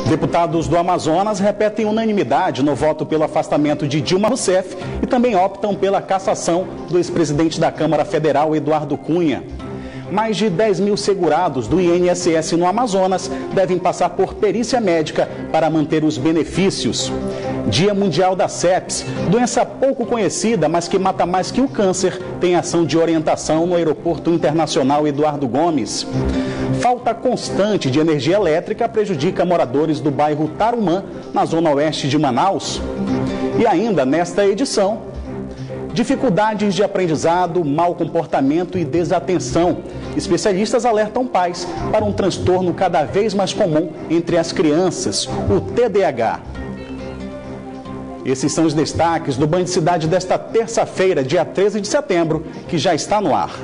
Deputados do Amazonas repetem unanimidade no voto pelo afastamento de Dilma Rousseff e também optam pela cassação do ex-presidente da Câmara Federal, Eduardo Cunha. Mais de 10 mil segurados do INSS no Amazonas devem passar por perícia médica para manter os benefícios. Dia Mundial da Sepsis, doença pouco conhecida, mas que mata mais que o câncer, tem ação de orientação no Aeroporto Internacional Eduardo Gomes. Falta constante de energia elétrica prejudica moradores do bairro Tarumã, na zona oeste de Manaus. E ainda nesta edição, dificuldades de aprendizado, mau comportamento e desatenção. Especialistas alertam pais para um transtorno cada vez mais comum entre as crianças, o TDAH. Esses são os destaques do Band Cidade desta terça-feira, dia 13 de setembro, que já está no ar.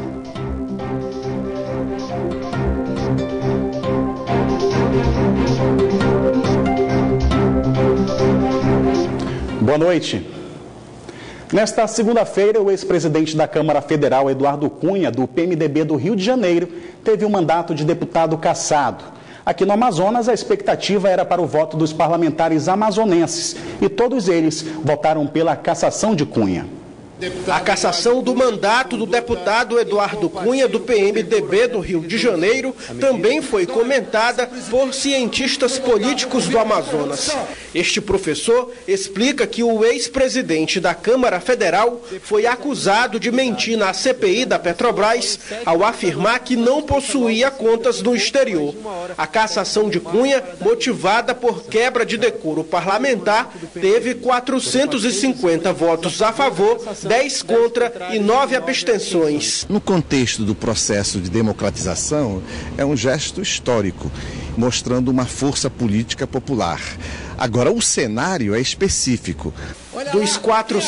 Boa noite. Nesta segunda-feira, o ex-presidente da Câmara Federal, Eduardo Cunha, do PMDB do Rio de Janeiro, teve um mandato de deputado cassado. Aqui no Amazonas, a expectativa era para o voto dos parlamentares amazonenses e todos eles votaram pela cassação de Cunha. A cassação do mandato do deputado Eduardo Cunha, do PMDB do Rio de Janeiro, também foi comentada por cientistas políticos do Amazonas. Este professor explica que o ex-presidente da Câmara Federal foi acusado de mentir na CPI da Petrobras ao afirmar que não possuía contas no exterior. A cassação de Cunha, motivada por quebra de decoro parlamentar, teve 450 votos a favor, 10 contra e 9 abstenções. No contexto do processo de democratização, é um gesto histórico, mostrando uma força política popular. Agora, o cenário é específico. Dos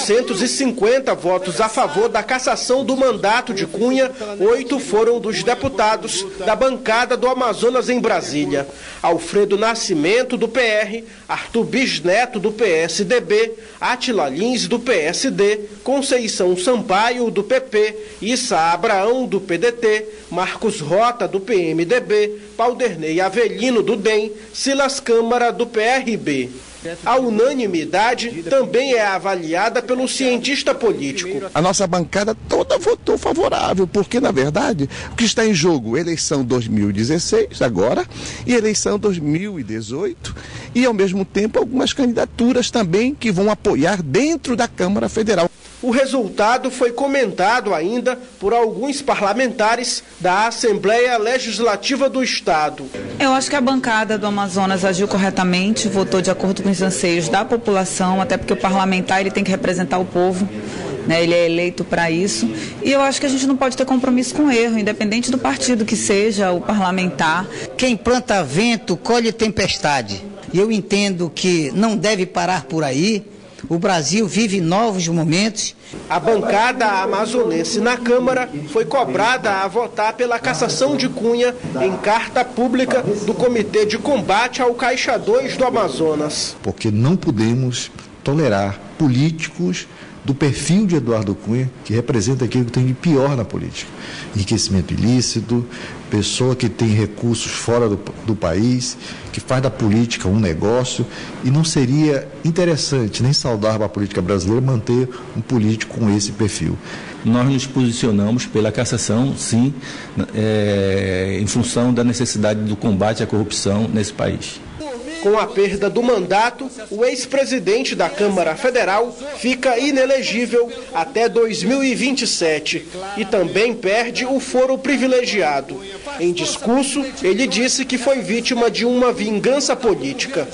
450 votos a favor da cassação do mandato de Cunha, 8 foram dos deputados da bancada do Amazonas em Brasília. Alfredo Nascimento, do PR, Arthur Bisneto, do PSDB, Átila Lins, do PSD, Conceição Sampaio, do PP, Issa Abraão, do PDT, Marcos Rota, do PMDB, Pauderney Avelino, do DEM, Silas Câmara, do PRB. A unanimidade também é avaliada pelo cientista político. A nossa bancada toda votou favorável, porque, na verdade, o que está em jogo, eleição 2016, agora, e eleição 2018, e, ao mesmo tempo, algumas candidaturas também que vão apoiar dentro da Câmara Federal. O resultado foi comentado ainda por alguns parlamentares da Assembleia Legislativa do Estado. Eu acho que a bancada do Amazonas agiu corretamente, votou de acordo com os anseios da população, até porque o parlamentar ele tem que representar o povo, né? Ele é eleito para isso. E eu acho que a gente não pode ter compromisso com erro, independente do partido que seja o parlamentar. Quem planta vento, colhe tempestade. E eu entendo que não deve parar por aí. O Brasil vive novos momentos. A bancada amazonense na Câmara foi cobrada a votar pela cassação de Cunha em carta pública do Comitê de Combate ao Caixa 2 do Amazonas. Porque não podemos tolerar políticos do perfil de Eduardo Cunha, que representa aquilo que tem de pior na política. Enriquecimento ilícito, pessoa que tem recursos fora do país, que faz da política um negócio, e não seria interessante nem saudável a política brasileira manter um político com esse perfil. Nós nos posicionamos pela cassação, sim, em função da necessidade do combate à corrupção nesse país. Com a perda do mandato, o ex-presidente da Câmara Federal fica inelegível até 2027 e também perde o foro privilegiado. Em discurso, ele disse que foi vítima de uma vingança política.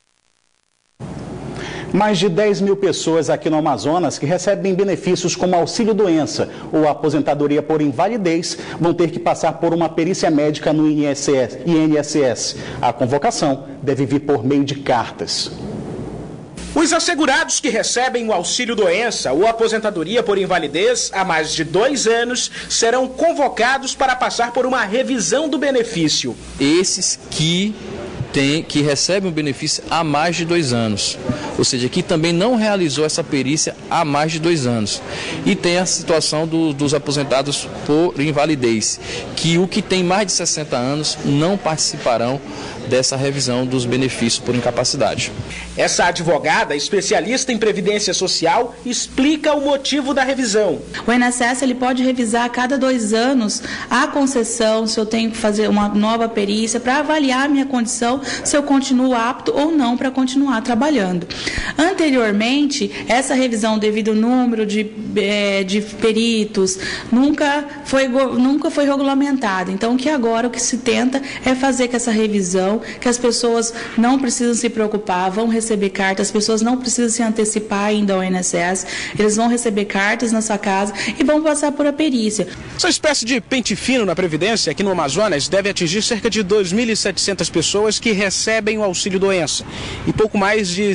Mais de 10 mil pessoas aqui no Amazonas que recebem benefícios como auxílio-doença ou aposentadoria por invalidez vão ter que passar por uma perícia médica no INSS. A convocação deve vir por meio de cartas. Os assegurados que recebem o auxílio-doença ou aposentadoria por invalidez há mais de 2 anos serão convocados para passar por uma revisão do benefício. Esses que recebem o benefício há mais de 2 anos. ou seja, que também não realizou essa perícia há mais de 2 anos. E tem a situação dos aposentados por invalidez, que o que tem mais de 60 anos não participarão dessa revisão dos benefícios por incapacidade. Essa advogada, especialista em previdência social, explica o motivo da revisão. O INSS ele pode revisar a cada 2 anos a concessão, se eu tenho que fazer uma nova perícia, para avaliar a minha condição, se eu continuo apto ou não para continuar trabalhando. Anteriormente, essa revisão, devido ao número de peritos, nunca foi regulamentada. Então, o que se tenta é fazer que essa revisão, que as pessoas não precisam se preocupar, vão receber cartas, as pessoas não precisam se antecipar ainda ao INSS, eles vão receber cartas na sua casa e vão passar por a perícia. Essa espécie de pente fino na Previdência aqui no Amazonas deve atingir cerca de 2.700 pessoas que recebem o auxílio-doença e pouco mais de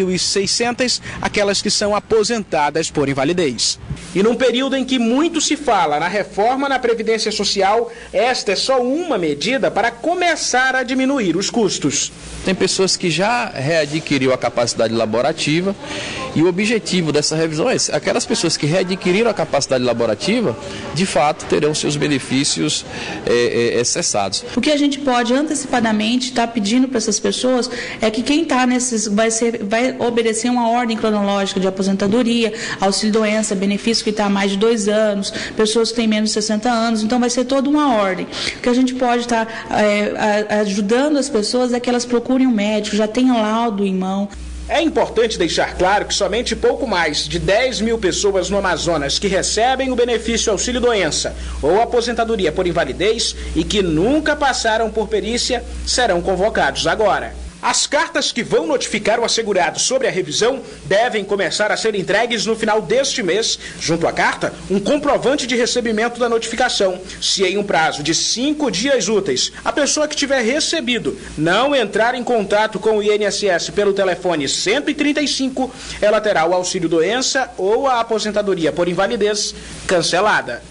7.600 aquelas que são aposentadas por invalidez. E num período em que muito se fala na reforma na Previdência Social, esta é só uma medida para começar a diminuir os custos. Tem pessoas que já readquiriram a capacidade laborativa e o objetivo dessa revisão é esse. Aquelas pessoas que readquiriram a capacidade laborativa, de fato, terão seus benefícios cessados. O que a gente pode antecipadamente estar pedindo para essas pessoas é que quem está nesses vai obedecer uma ordem cronológica de aposentadoria, auxílio-doença, benefício que está há mais de 2 anos, pessoas que têm menos de 60 anos, então vai ser toda uma ordem. O que a gente pode estar ajudando as pessoas é que elas procurem um médico, já tenham laudo em mão. É importante deixar claro que somente pouco mais de 10 mil pessoas no Amazonas que recebem o benefício auxílio-doença ou aposentadoria por invalidez e que nunca passaram por perícia serão convocados agora. As cartas que vão notificar o assegurado sobre a revisão devem começar a ser entregues no final deste mês. Junto à carta, um comprovante de recebimento da notificação. Se em um prazo de 5 dias úteis a pessoa que tiver recebido não entrar em contato com o INSS pelo telefone 135, ela terá o auxílio-doença ou a aposentadoria por invalidez cancelada.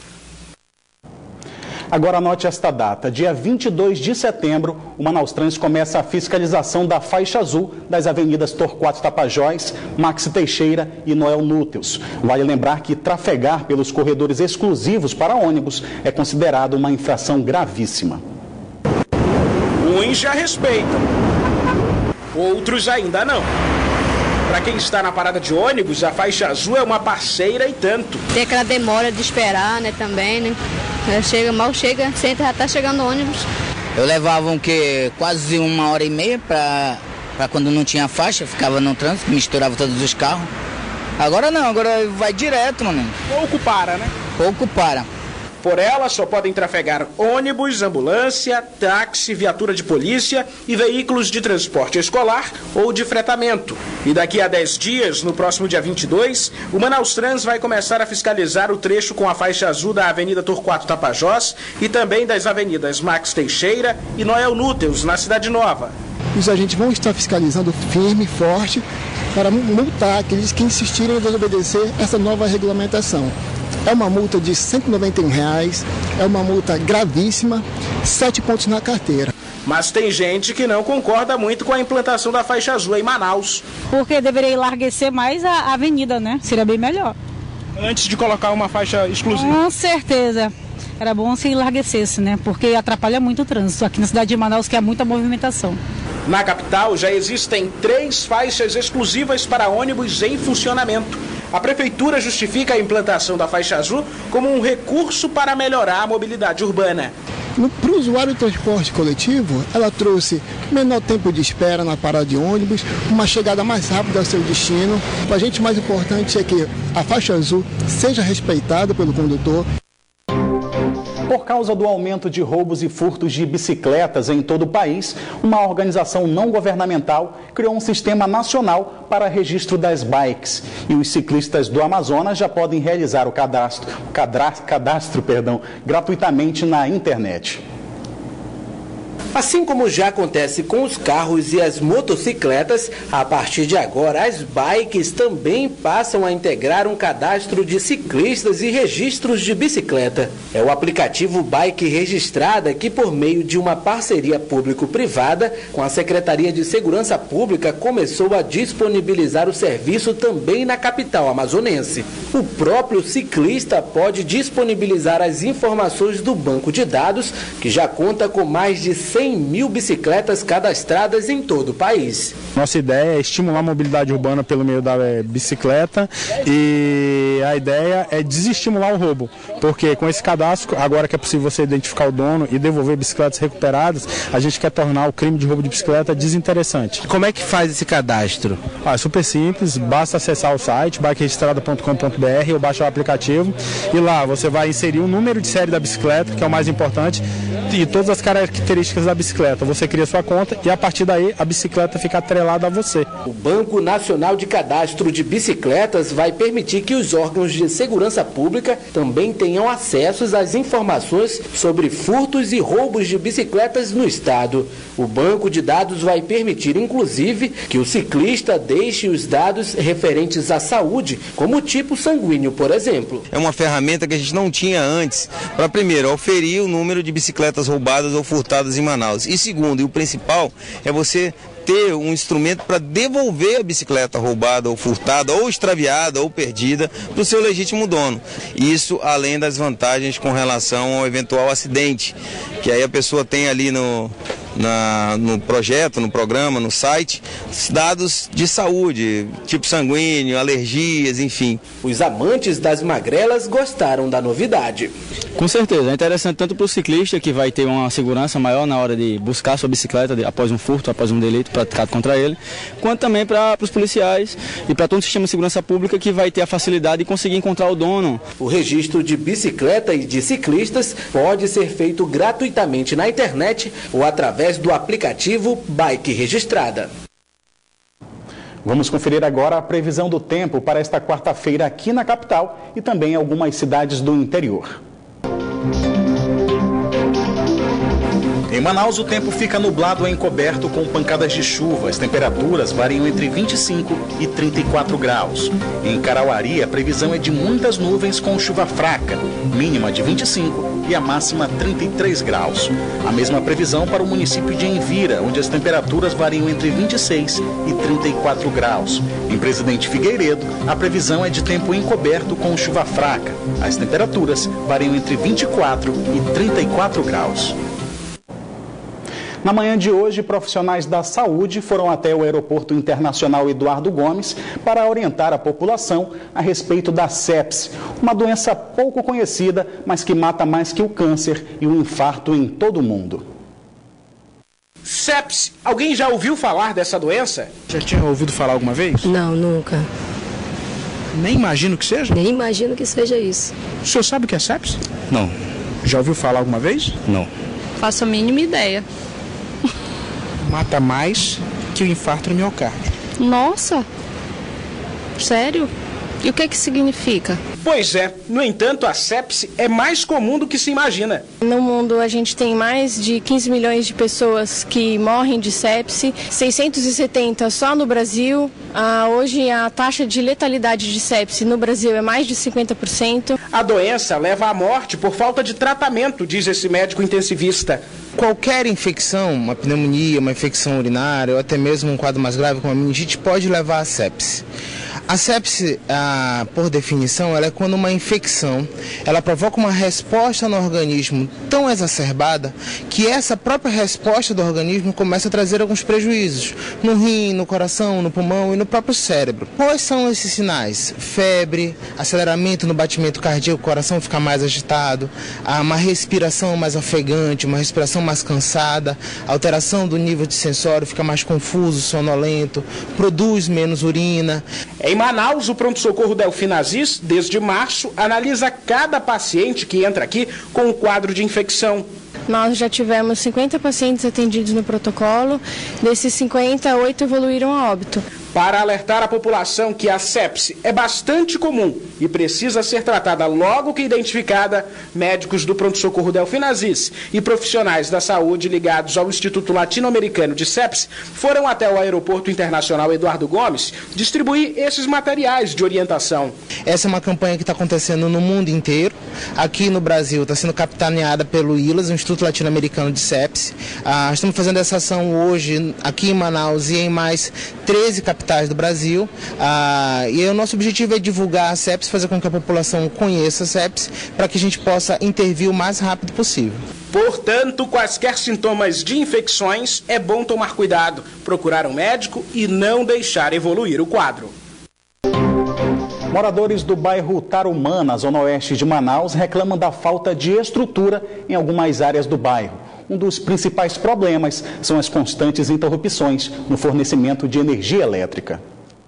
Agora anote esta data, dia 22 de setembro, o Manaus Trans começa a fiscalização da faixa azul das avenidas Torquato Tapajós, Maxi Teixeira e Noel Núteos. Vale lembrar que trafegar pelos corredores exclusivos para ônibus é considerado uma infração gravíssima. Uns já respeitam, outros ainda não. Para quem está na parada de ônibus, a faixa azul é uma parceira e tanto. Tem aquela demora de esperar, né, também, né? Mal chega, senta, já tá chegando o ônibus. Eu levava quase 1h30 para quando não tinha faixa, ficava no trânsito, misturava todos os carros. Agora não, agora vai direto, mano. Pouco para, né? Pouco para. Por ela só podem trafegar ônibus, ambulância, táxi, viatura de polícia e veículos de transporte escolar ou de fretamento. E daqui a 10 dias, no próximo dia 22, o Manaus Trans vai começar a fiscalizar o trecho com a faixa azul da Avenida Torquato Tapajós e também das avenidas Max Teixeira e Noel Núteos, na Cidade Nova. Os agentes vão estar fiscalizando firme e forte para multar aqueles que insistirem em desobedecer essa nova regulamentação. É uma multa de R$ 191, é uma multa gravíssima, 7 pontos na carteira. Mas tem gente que não concorda muito com a implantação da faixa azul em Manaus. Porque deveria enlarguecer mais a avenida, né? Seria bem melhor. Antes de colocar uma faixa exclusiva. Com certeza. Era bom se enlarguecesse, né? Porque atrapalha muito o trânsito aqui na cidade de Manaus, que há muita movimentação. Na capital já existem 3 faixas exclusivas para ônibus em funcionamento. A prefeitura justifica a implantação da faixa azul como um recurso para melhorar a mobilidade urbana. Para o usuário do transporte coletivo, ela trouxe menor tempo de espera na parada de ônibus, uma chegada mais rápida ao seu destino. Para a gente, o mais importante é que a faixa azul seja respeitada pelo condutor. Por causa do aumento de roubos e furtos de bicicletas em todo o país, uma organização não governamental criou um sistema nacional para registro das bikes. E os ciclistas do Amazonas já podem realizar o cadastro gratuitamente na internet. Assim como já acontece com os carros e as motocicletas, a partir de agora as bikes também passam a integrar um cadastro de ciclistas e registros de bicicleta. É o aplicativo Bike Registrada que, por meio de uma parceria público-privada com a Secretaria de Segurança Pública, começou a disponibilizar o serviço também na capital amazonense. O próprio ciclista pode disponibilizar as informações do banco de dados, que já conta com mais de 100 mil bicicletas cadastradas em todo o país. Nossa ideia é estimular a mobilidade urbana pelo meio da bicicleta e a ideia é desestimular o roubo, porque com esse cadastro, agora que é possível você identificar o dono e devolver bicicletas recuperadas, a gente quer tornar o crime de roubo de bicicleta desinteressante. Como é que faz esse cadastro? É super simples, basta acessar o site bikeregistrada.com.br ou baixar o aplicativo e lá você vai inserir o número de série da bicicleta, que é o mais importante, e todas as características da bicicleta. Você cria sua conta e a partir daí a bicicleta fica atrelada a você. O Banco Nacional de Cadastro de Bicicletas vai permitir que os órgãos de segurança pública também tenham acesso às informações sobre furtos e roubos de bicicletas no estado. O banco de dados vai permitir, inclusive, que o ciclista deixe os dados referentes à saúde, como o tipo sanguíneo, por exemplo. É uma ferramenta que a gente não tinha antes para, primeiro, oferir o número de bicicletas roubadas ou furtadas em Manaus. E segundo, e o principal, é você ter um instrumento para devolver a bicicleta roubada ou furtada ou extraviada ou perdida para o seu legítimo dono. Isso além das vantagens com relação ao eventual acidente, que aí a pessoa tem ali no projeto, no programa, no site, dados de saúde, tipo sanguíneo, alergias, enfim. Os amantes das magrelas gostaram da novidade. Com certeza, é interessante tanto para o ciclista, que vai ter uma segurança maior na hora de buscar sua bicicleta após um furto, após um delito praticado contra ele, quanto também para os policiais e para todo o sistema de segurança pública, que vai ter a facilidade de conseguir encontrar o dono. O registro de bicicleta e de ciclistas pode ser feito gratuitamente na internet ou através do aplicativo Bike Registrada. Vamos conferir agora a previsão do tempo para esta quarta-feira aqui na capital e também em algumas cidades do interior. Em Manaus, o tempo fica nublado e encoberto com pancadas de chuva. As temperaturas variam entre 25 e 34 graus. Em Carauari, a previsão é de muitas nuvens com chuva fraca, mínima de 25 e a máxima 33 graus. A mesma previsão para o município de Envira, onde as temperaturas variam entre 26 e 34 graus. Em Presidente Figueiredo, a previsão é de tempo encoberto com chuva fraca. As temperaturas variam entre 24 e 34 graus. Na manhã de hoje, profissionais da saúde foram até o Aeroporto Internacional Eduardo Gomes para orientar a população a respeito da sepse, uma doença pouco conhecida, mas que mata mais que o câncer e o infarto em todo o mundo. Sepse, alguém já ouviu falar dessa doença? Já tinha ouvido falar alguma vez? Não, nunca. Nem imagino que seja? Nem imagino que seja isso. O senhor sabe o que é sepse? Não. Já ouviu falar alguma vez? Não. Faço a mínima ideia. Mata mais que o infarto no miocárdio. Nossa! Sério? E o que significa? Pois é, no entanto, a sepse é mais comum do que se imagina. No mundo, a gente tem mais de 15 milhões de pessoas que morrem de sepse, 670 só no Brasil. Hoje, a taxa de letalidade de sepse no Brasil é mais de 50%. A doença leva à morte por falta de tratamento, diz esse médico intensivista. Qualquer infecção, uma pneumonia, uma infecção urinária ou até mesmo um quadro mais grave como a meningite pode levar à sepse. A sepse, por definição, ela é quando uma infecção, ela provoca uma resposta no organismo tão exacerbada que essa própria resposta do organismo começa a trazer alguns prejuízos no rim, no coração, no pulmão e no próprio cérebro. Quais são esses sinais? Febre, aceleramento no batimento cardíaco, o coração fica mais agitado, uma respiração mais ofegante, uma respiração mais cansada, alteração do nível de sensório, fica mais confuso, sonolento, produz menos urina. Em Manaus, o pronto-socorro Delfim Aziz, desde março, analisa cada paciente que entra aqui com um quadro de infecção. Nós já tivemos 50 pacientes atendidos no protocolo, desses 50, 8 evoluíram a óbito. Para alertar a população que a sepse é bastante comum e precisa ser tratada logo que identificada, médicos do pronto-socorro Delfim Aziz e profissionais da saúde ligados ao Instituto Latino-Americano de Sepse foram até o Aeroporto Internacional Eduardo Gomes distribuir esses materiais de orientação. Essa é uma campanha que está acontecendo no mundo inteiro. Aqui no Brasil está sendo capitaneada pelo ILAS, o Instituto Latino-Americano de Sepse. Estamos fazendo essa ação hoje aqui em Manaus e em mais 13 capitais do Brasil. E o nosso objetivo é divulgar a sepse, fazer com que a população conheça a sepse, para que a gente possa intervir o mais rápido possível. Portanto, quaisquer sintomas de infecções, é bom tomar cuidado, procurar um médico e não deixar evoluir o quadro. Moradores do bairro Tarumã, na zona oeste de Manaus, reclamam da falta de estrutura em algumas áreas do bairro. Um dos principais problemas são as constantes interrupções no fornecimento de energia elétrica.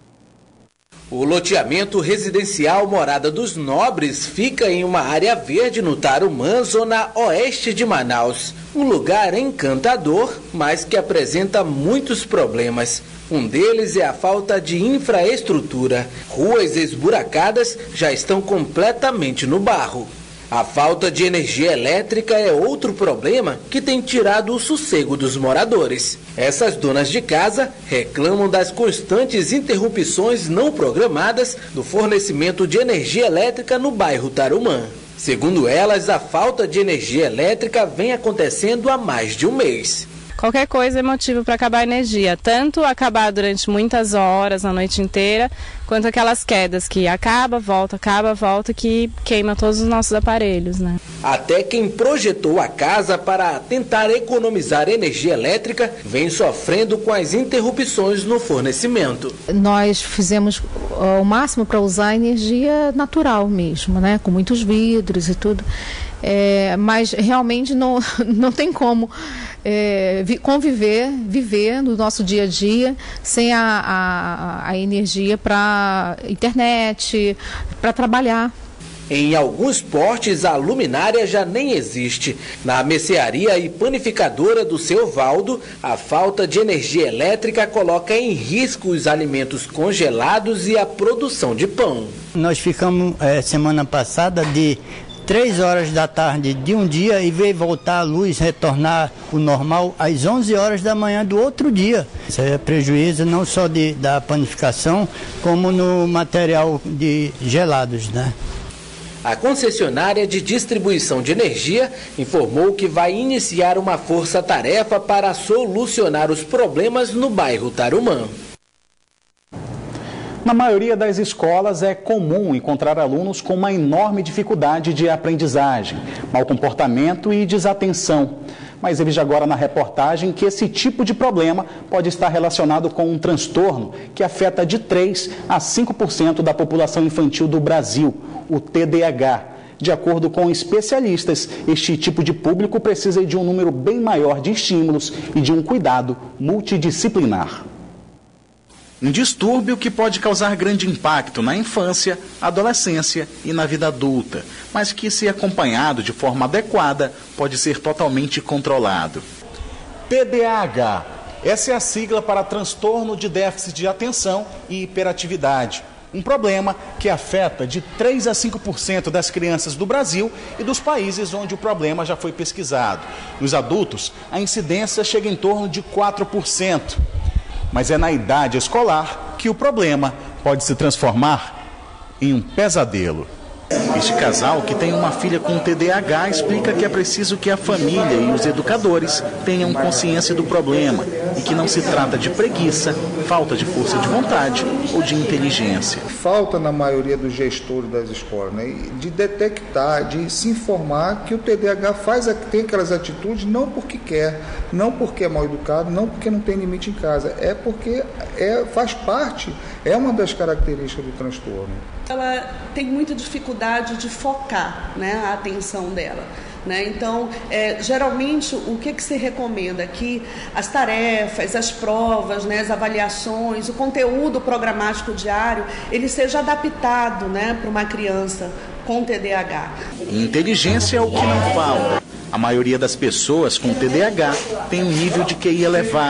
O loteamento residencial Morada dos Nobres fica em uma área verde no Tarumã, zona oeste de Manaus. Um lugar encantador, mas que apresenta muitos problemas. Um deles é a falta de infraestrutura. Ruas esburacadas já estão completamente no barro. A falta de energia elétrica é outro problema que tem tirado o sossego dos moradores. Essas donas de casa reclamam das constantes interrupções não programadas do fornecimento de energia elétrica no bairro Tarumã. Segundo elas, a falta de energia elétrica vem acontecendo há mais de um mês. Qualquer coisa é motivo para acabar a energia, tanto acabar durante muitas horas, a noite inteira, quanto aquelas quedas que acaba, volta, que queima todos os nossos aparelhos, né? Até quem projetou a casa para tentar economizar energia elétrica vem sofrendo com as interrupções no fornecimento. Nós fizemos o máximo para usar energia natural mesmo, né? Com muitos vidros e tudo. Mas realmente não tem como viver no nosso dia a dia sem a energia para internet, para trabalhar. Em alguns portes, a luminária já nem existe. Na mercearia e panificadora do Seu Valdo, a falta de energia elétrica coloca em risco os alimentos congelados e a produção de pão. Nós ficamos semana passada de 3 horas da tarde de um dia e veio voltar a luz, retornar o normal às 11 horas da manhã do outro dia. Isso é prejuízo não só da panificação, como no material de gelados, né? A concessionária de distribuição de energia informou que vai iniciar uma força-tarefa para solucionar os problemas no bairro Tarumã. Na maioria das escolas é comum encontrar alunos com uma enorme dificuldade de aprendizagem, mau comportamento e desatenção. Mas veja agora na reportagem que esse tipo de problema pode estar relacionado com um transtorno que afeta de 3 a 5% da população infantil do Brasil, o TDAH. De acordo com especialistas, este tipo de público precisa de um número bem maior de estímulos e de um cuidado multidisciplinar. Um distúrbio que pode causar grande impacto na infância, adolescência e na vida adulta, mas que, se acompanhado de forma adequada, pode ser totalmente controlado. TDAH. Essa é a sigla para transtorno de déficit de atenção e hiperatividade. Um problema que afeta de 3 a 5% das crianças do Brasil e dos países onde o problema já foi pesquisado. Nos adultos, a incidência chega em torno de 4%. Mas é na idade escolar que o problema pode se transformar em um pesadelo. Este casal, que tem uma filha com TDAH, explica que é preciso que a família e os educadores tenham consciência do problema e que não se trata de preguiça, falta de força de vontade ou de inteligência. Falta na maioria dos gestores das escolas, né, de detectar, de se informar que o TDAH tem aquelas atitudes não porque quer, não porque é mal educado, não porque não tem limite em casa, é porque faz parte, é uma das características do transtorno. Ela tem muita dificuldade de focar, né, a atenção dela. Né? Então, geralmente, o que se recomenda? Que as tarefas, as provas, né, as avaliações, o conteúdo programático diário, ele seja adaptado, né, para uma criança com TDAH. Inteligência é o que não falta. A maioria das pessoas com TDAH tem um nível de QI elevado.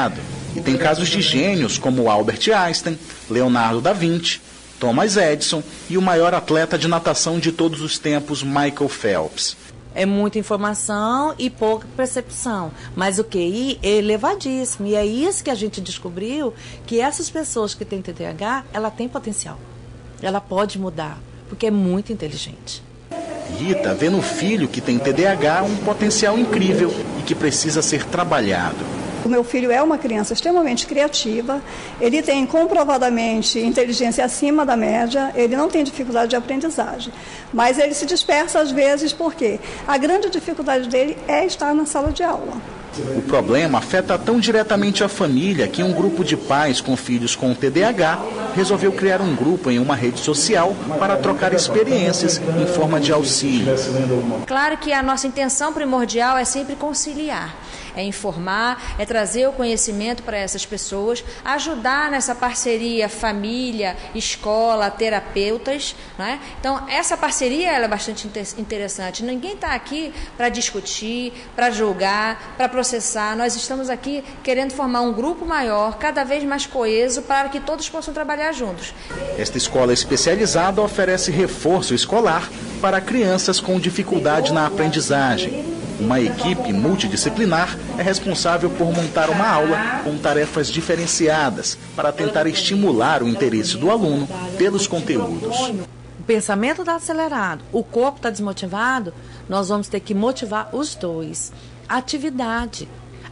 E tem casos de gênios como Albert Einstein, Leonardo da Vinci, Thomas Edison e o maior atleta de natação de todos os tempos, Michael Phelps. É muita informação e pouca percepção, mas o QI é elevadíssimo, e é isso que a gente descobriu, que essas pessoas que têm TDAH, ela tem potencial, ela pode mudar, porque é muito inteligente. Rita vê no filho que tem TDAH um potencial incrível e que precisa ser trabalhado. O meu filho é uma criança extremamente criativa, ele tem comprovadamente inteligência acima da média, ele não tem dificuldade de aprendizagem, mas ele se dispersa às vezes porque a grande dificuldade dele é estar na sala de aula. O problema afeta tão diretamente a família que um grupo de pais com filhos com TDAH resolveu criar um grupo em uma rede social para trocar experiências em forma de auxílio. Claro que a nossa intenção primordial é sempre conciliar. É informar, é trazer o conhecimento para essas pessoas, ajudar nessa parceria família, escola, terapeutas, né? Então, essa parceria ela é bastante interessante. Ninguém está aqui para discutir, para julgar, para processar. Nós estamos aqui querendo formar um grupo maior, cada vez mais coeso, para que todos possam trabalhar juntos. Esta escola especializada oferece reforço escolar para crianças com dificuldade na aprendizagem. Uma equipe multidisciplinar é responsável por montar uma aula com tarefas diferenciadas para tentar estimular o interesse do aluno pelos conteúdos. O pensamento está acelerado, o corpo está desmotivado, nós vamos ter que motivar os dois. Atividade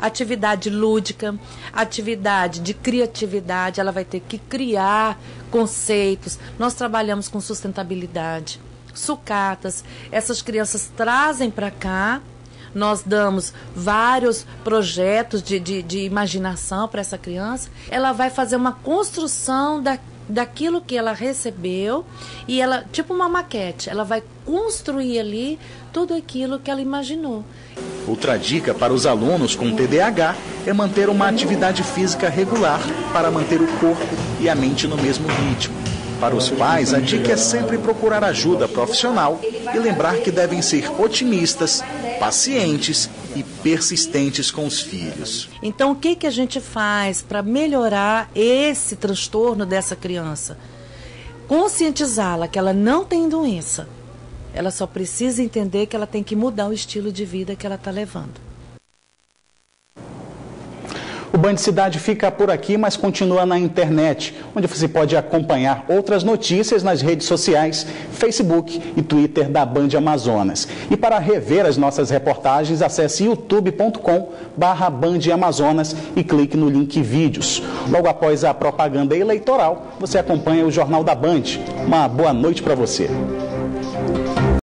lúdica, atividade de criatividade, ela vai ter que criar conceitos. Nós trabalhamos com sustentabilidade, sucatas, essas crianças trazem para cá. Nós damos vários projetos de imaginação para essa criança. Ela vai fazer uma construção daquilo que ela recebeu e ela, tipo uma maquete, ela vai construir ali tudo aquilo que ela imaginou. Outra dica para os alunos com TDAH é manter uma atividade física regular para manter o corpo e a mente no mesmo ritmo. Para os pais, a dica é sempre procurar ajuda profissional e lembrar que devem ser otimistas, pacientes e persistentes com os filhos. Então, o que a gente faz para melhorar esse transtorno dessa criança? Conscientizá-la que ela não tem doença. Ela só precisa entender que ela tem que mudar o estilo de vida que ela está levando. O Band Cidade fica por aqui, mas continua na internet, onde você pode acompanhar outras notícias nas redes sociais, Facebook e Twitter da Band Amazonas. E para rever as nossas reportagens, acesse youtube.com/BandAmazonas e clique no link vídeos. Logo após a propaganda eleitoral, você acompanha o Jornal da Band. Uma boa noite para você.